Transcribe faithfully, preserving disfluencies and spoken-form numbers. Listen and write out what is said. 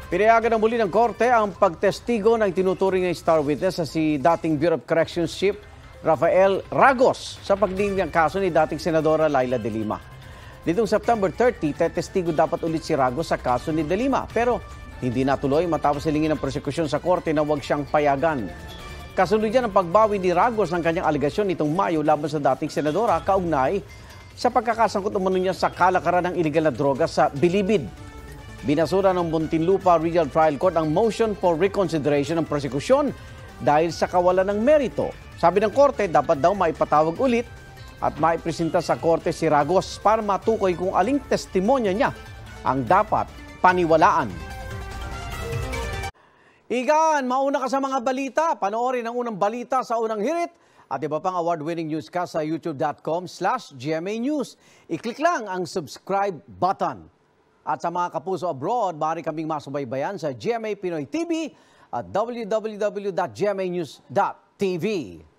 Pinayagan na muli ng korte ang pagtestigo ng tinuturing ng star witness na si dating Bureau of Corrections Chief Rafael Ragos sa pagdinig ng kaso ni dating Senadora Laila De Lima. Nitong September thirty, tetestigo dapat ulit si Ragos sa kaso ni De Lima pero hindi natuloy matapos hilingin ng prosekusyon sa korte na huwag siyang payagan. Kasunod yan ang pagbawi ni Ragos ng kanyang aligasyon nitong Mayo laban sa dating Senadora kaugnay sa pagkakasangkot umano niya sa kalakaran ng iligal na droga sa Bilibid. Binasura ng Muntinlupa Regional Trial Court ang motion for reconsideration ng prosekusyon dahil sa kawalan ng merito. Sabi ng korte, dapat daw maipatawag ulit at maipresenta sa korte si Ragos para matukoy kung aling testimonya niya ang dapat paniwalaan. Igan, mauna ka sa mga balita. Panoorin ang unang balita sa unang hirit at iba pang award-winning newscast sa youtube.com slash GMA News. I-click lang ang subscribe button. At sa mga kapuso abroad, maaari kaming masubaybayan sa G M A Pinoy T V at w w w dot g m a news dot t v.